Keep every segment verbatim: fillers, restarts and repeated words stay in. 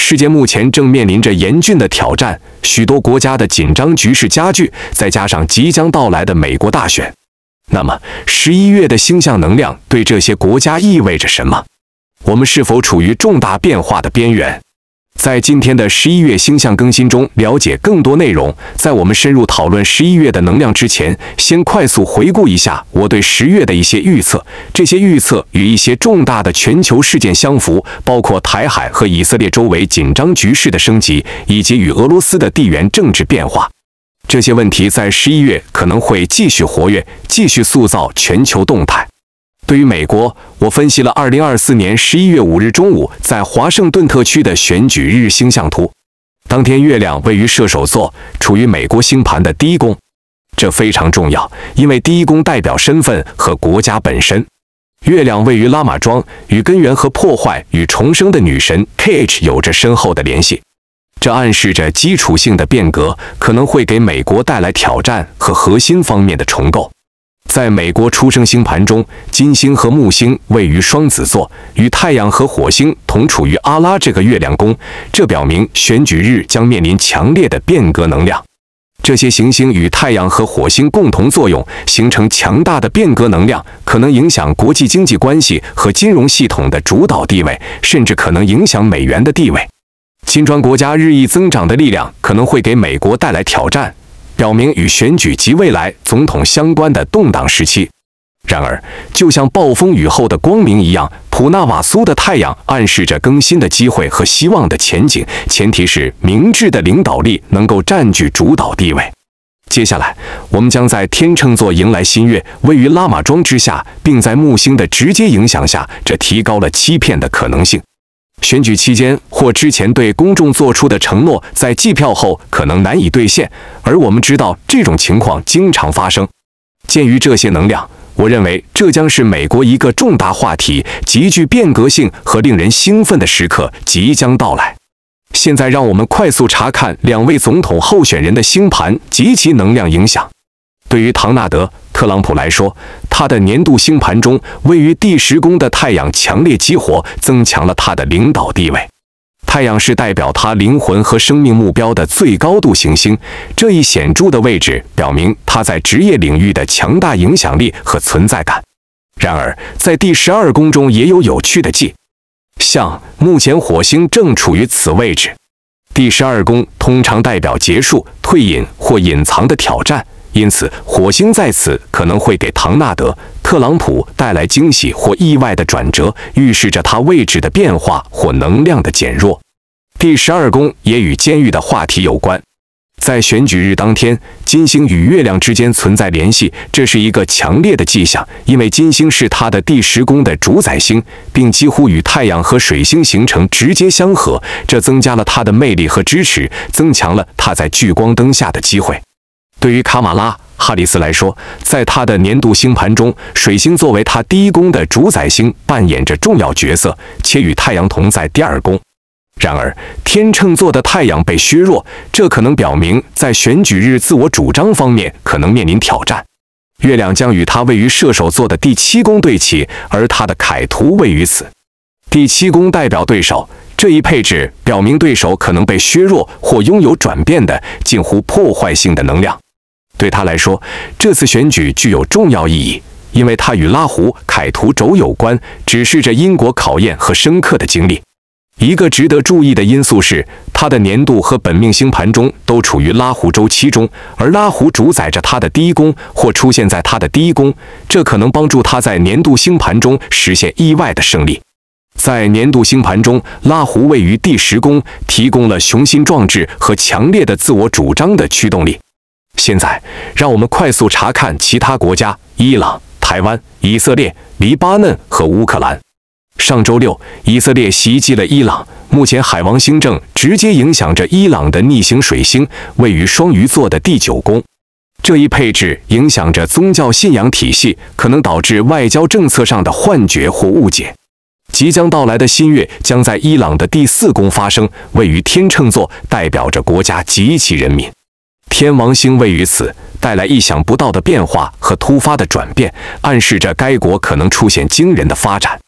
世界目前正面临着严峻的挑战，许多国家的紧张局势加剧，再加上即将到来的美国大选。那么，十一月的星象能量对这些国家意味着什么？我们是否处于重大变化的边缘？在今天的十一月星象更新中了解更多内容。在我们深入讨论十一月的能量之前，先快速回顾一下我对十月的一些预测。这些预测与一些重大的全球事件相符，包括台海和以色列周围紧张局势的升级，以及与俄罗斯的地缘政治变化。这些问题在十一月可能会继续活跃，继续塑造全球动态。对于美国，我分析了二零二四年十一月五日中午在华盛顿特区的选举日星象图。当天月亮位于射手座，处于美国星盘的第一宫，这非常重要，因为第一宫代表身份和国家本身。月亮位于拉玛庄，与根源和破坏与重生的女神 K H 有着深厚的联系。这暗示着基础性的变革可能会给美国带来挑战和核心方面的重构。在美国出生星盘中，金星和木星位于双子座，与太阳和火星同处于阿拉这个月亮宫，这表明选举日将面临强烈的变革能量。这些行星与太阳和火星共同作用，形成强大的变革能量，可能影响国际经济关系和金融系统的主导地位，甚至可能影响美元的地位。金砖国家日益增长的力量可能会给美国带来挑战，表明与选举及未来总统相关的动荡时期。然而，就像暴风雨后的光明一样，普纳瓦苏的太阳暗示着更新的机会和希望的前景，前提是明智的领导力能够占据主导地位。接下来，我们将在天秤座迎来新月，位于拉玛庄之下，并在木星的直接影响下，这提高了欺骗的可能性。选举期间或之前对公众做出的承诺，在计票后可能难以兑现，而我们知道这种情况经常发生。鉴于这些能量，我认为这将是美国一个重大话题、极具变革性和令人兴奋的时刻即将到来。现在让我们快速查看两位总统候选人的星盘及其能量影响。对于唐纳德·特朗普来说，他的年度星盘中位于第十宫的太阳强烈激活，增强了他的领导地位。太阳是代表他灵魂和生命目标的最高度行星，这一显著的位置表明他在职业领域的强大影响力和存在感。然而，在第十二宫中也有有趣的迹象，目前火星正处于此位置。第十二宫通常代表结束、退隐或隐藏的挑战。因此，火星在此可能会给唐纳德·特朗普带来惊喜或意外的转折，预示着他位置的变化或能量的减弱。第十二宫也与监狱的话题有关。在选举日当天，金星与月亮之间存在联系，这是一个强烈的迹象，因为金星是他的第十宫的主宰星，并几乎与太阳和水星形成直接相合，这增加了他的魅力和支持，增强了他在聚光灯下的机会。对于卡马拉·哈里斯来说，在他的年度星盘中，水星作为他第一宫的主宰星，扮演着重要角色，且与太阳同在第二宫。然而，天秤座的太阳被削弱，这可能表明在选举日自我主张方面可能面临挑战。月亮将与他位于射手座的第七宫对齐，而他的凯图位于此。第七宫代表对手，这一配置表明对手可能被削弱或拥有转变的近乎破坏性的能量。对他来说，这次选举具有重要意义，因为它与拉胡凯图轴有关，指示着因果考验和深刻的经历。一个值得注意的因素是，他的年度和本命星盘中都处于拉胡周期中，而拉胡主宰着他的第一宫或出现在他的第一宫，这可能帮助他在年度星盘中实现意外的胜利。在年度星盘中，拉胡位于第十宫，提供了雄心壮志和强烈的自我主张的驱动力。现在，让我们快速查看其他国家：伊朗、台湾、以色列、黎巴嫩和乌克兰。上周六，以色列袭击了伊朗，目前海王星正直接影响着伊朗的逆行水星，位于双鱼座的第九宫。这一配置影响着宗教信仰体系，可能导致外交政策上的幻觉或误解。即将到来的新月将在伊朗的第四宫发生，位于天秤座，代表着国家及其人民。天王星位于此，带来意想不到的变化和突发的转变，暗示着该国可能出现惊人的发展。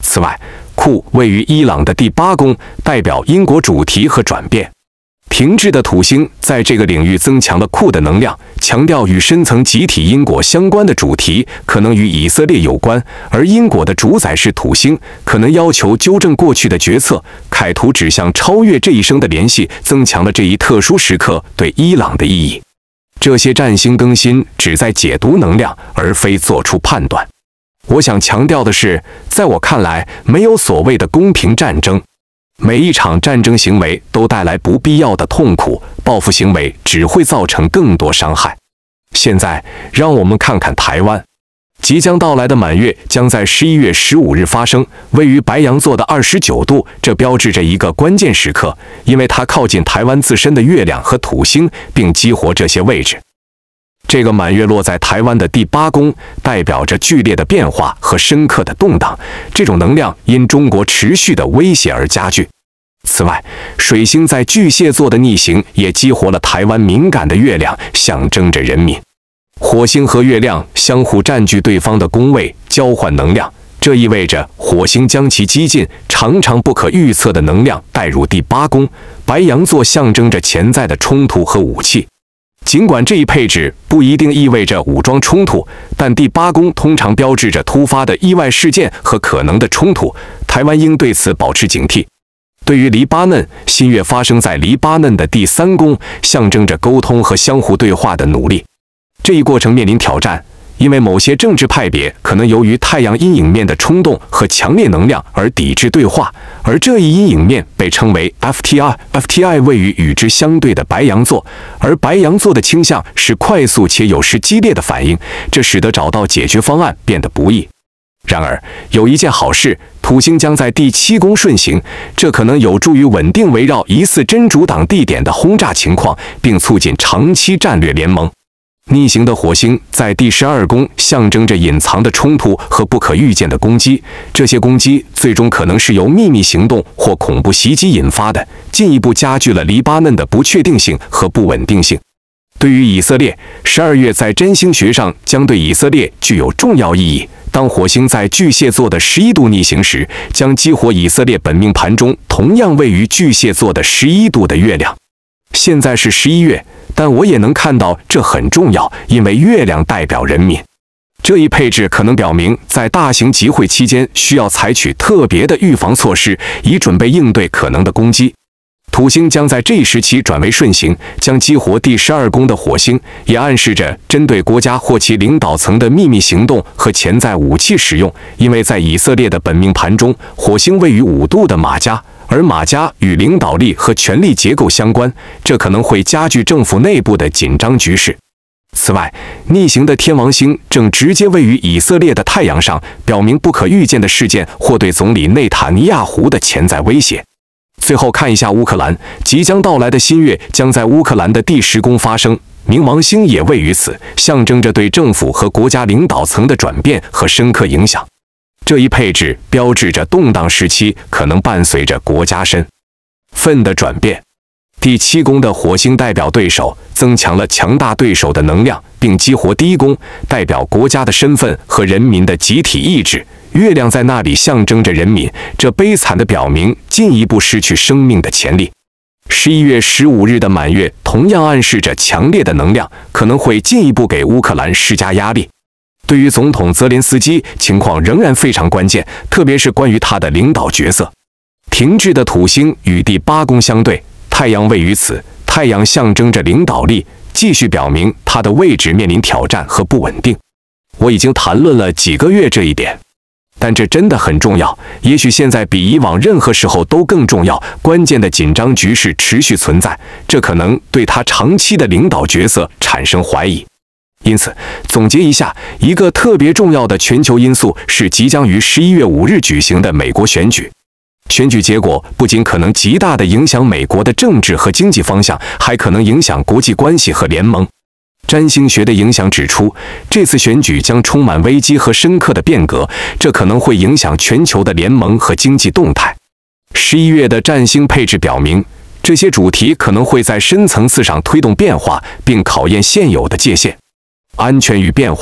此外，库位于伊朗的第八宫，代表因果主题和转变。停滞的土星在这个领域增强了库的能量，强调与深层集体因果相关的主题可能与以色列有关，而因果的主宰是土星，可能要求纠正过去的决策。凯图指向超越这一生的联系，增强了这一特殊时刻对伊朗的意义。这些占星更新旨在解读能量，而非做出判断。我想强调的是，在我看来，没有所谓的公平战争。每一场战争行为都带来不必要的痛苦，报复行为只会造成更多伤害。现在，让我们看看台湾。即将到来的满月将在十一月十五日发生，位于白羊座的二十九度，这标志着一个关键时刻，因为它靠近台湾自身的月亮和土星，并激活这些位置。这个满月落在台湾的第八宫，代表着剧烈的变化和深刻的动荡。这种能量因中国持续的威胁而加剧。此外，水星在巨蟹座的逆行也激活了台湾敏感的月亮，象征着人民。火星和月亮相互占据对方的宫位，交换能量。这意味着火星将其激进、常常不可预测的能量带入第八宫。白羊座象征着潜在的冲突和武器。尽管这一配置不一定意味着武装冲突，但第八宫通常标志着突发的意外事件和可能的冲突，台湾应对此保持警惕。对于黎巴嫩，新月发生在黎巴嫩的第三宫，象征着沟通和相互对话的努力。这一过程面临挑战，因为某些政治派别可能由于太阳阴影面的冲动和强烈能量而抵制对话，而这一阴影面被称为 F T I。F T I 位于与之相对的白羊座，而白羊座的倾向是快速且有时激烈的反应，这使得找到解决方案变得不易。然而，有一件好事，土星将在第七宫顺行，这可能有助于稳定围绕疑似真主党地点的轰炸情况，并促进长期战略联盟。逆行的火星在第十二宫，象征着隐藏的冲突和不可预见的攻击。这些攻击最终可能是由秘密行动或恐怖袭击引发的，进一步加剧了黎巴嫩的不确定性和不稳定性。对于以色列，十二月在占星学上将对以色列具有重要意义。当火星在巨蟹座的十一度逆行时，将激活以色列本命盘中同样位于巨蟹座的十一度的月亮。现在是十一月，但我也能看到这很重要，因为月亮代表人民。这一配置可能表明，在大型集会期间需要采取特别的预防措施，以准备应对可能的攻击。土星将在这一时期转为顺行，将激活第十二宫的火星，也暗示着针对国家或其领导层的秘密行动和潜在武器使用。因为在以色列的本命盘中，火星位于五度的马家，而马家与领导力和权力结构相关，这可能会加剧政府内部的紧张局势。此外，逆行的天王星正直接位于以色列的太阳上，表明不可预见的事件或对总理内塔尼亚胡的潜在威胁。最后看一下乌克兰，即将到来的新月将在乌克兰的第十宫发生，冥王星也位于此，象征着对政府和国家领导层的转变和深刻影响。这一配置标志着动荡时期可能伴随着国家身份的转变。第七宫的火星代表对手，增强了强大对手的能量，并激活第一宫，代表国家的身份和人民的集体意志。月亮在那里象征着人民，这悲惨地表明进一步失去生命的潜力。十一月十五日的满月同样暗示着强烈的能量，可能会进一步给乌克兰施加压力。对于总统泽连斯基，情况仍然非常关键，特别是关于他的领导角色。停滞的土星与第八宫相对，太阳位于此，太阳象征着领导力，继续表明他的位置面临挑战和不稳定。我已经谈论了几个月这一点，但这真的很重要，也许现在比以往任何时候都更重要。关键的紧张局势持续存在，这可能对他长期的领导角色产生怀疑。因此，总结一下，一个特别重要的全球因素是即将于十一月五日举行的美国选举。选举结果不仅可能极大地影响美国的政治和经济方向，还可能影响国际关系和联盟。占星学的影响指出，这次选举将充满危机和深刻的变革，这可能会影响全球的联盟和经济动态。十一月的占星配置表明，这些主题可能会在深层次上推动变化，并考验现有的界限。安全与变化、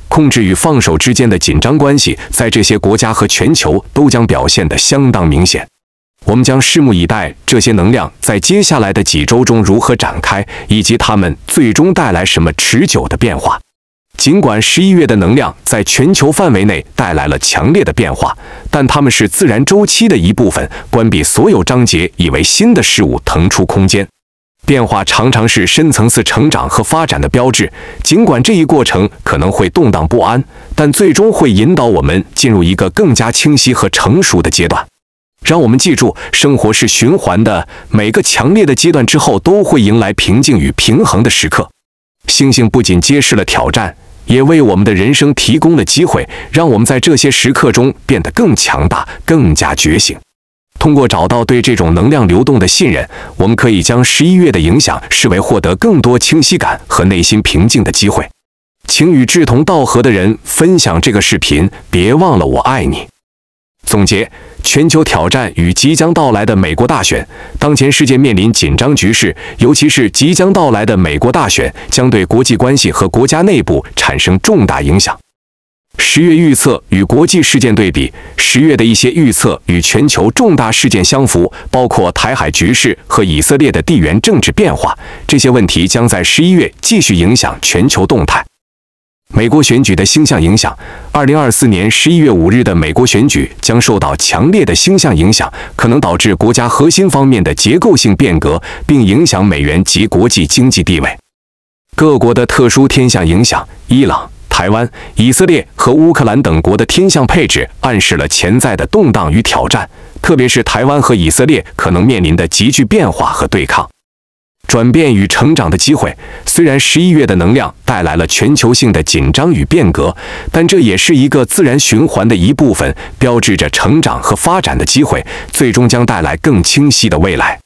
控制与放手之间的紧张关系，在这些国家和全球都将表现得相当明显。我们将拭目以待，这些能量在接下来的几周中如何展开，以及它们最终带来什么持久的变化。尽管十一月的能量在全球范围内带来了强烈的变化，但它们是自然周期的一部分，关闭所有章节，以为新的事物腾出空间。变化常常是深层次成长和发展的标志，尽管这一过程可能会动荡不安，但最终会引导我们进入一个更加清晰和成熟的阶段。让我们记住，生活是循环的，每个强烈的阶段之后都会迎来平静与平衡的时刻。星星不仅揭示了挑战，也为我们的人生提供了机会，让我们在这些时刻中变得更强大，更加觉醒。通过找到对这种能量流动的信任，我们可以将十一月的影响视为获得更多清晰感和内心平静的机会。请与志同道合的人分享这个视频，别忘了我爱你。总结：全球挑战与即将到来的美国大选。当前世界面临紧张局势，尤其是即将到来的美国大选将对国际关系和国家内部产生重大影响。十月预测与国际事件对比，十月的一些预测与全球重大事件相符，包括台海局势和以色列的地缘政治变化。这些问题将在十一月继续影响全球动态。美国选举的星象影响。二零二四年十一月五日的美国选举将受到强烈的星象影响，可能导致国家核心方面的结构性变革，并影响美元及国际经济地位。各国的特殊天象影响。伊朗、台湾、以色列和乌克兰等国的天象配置暗示了潜在的动荡与挑战，特别是台湾和以色列可能面临的急剧变化和对抗。转变与成长的机会。虽然十一月的能量带来了全球性的紧张与变革，但这也是一个自然循环的一部分，标志着成长和发展的机会，最终将带来更清晰的未来。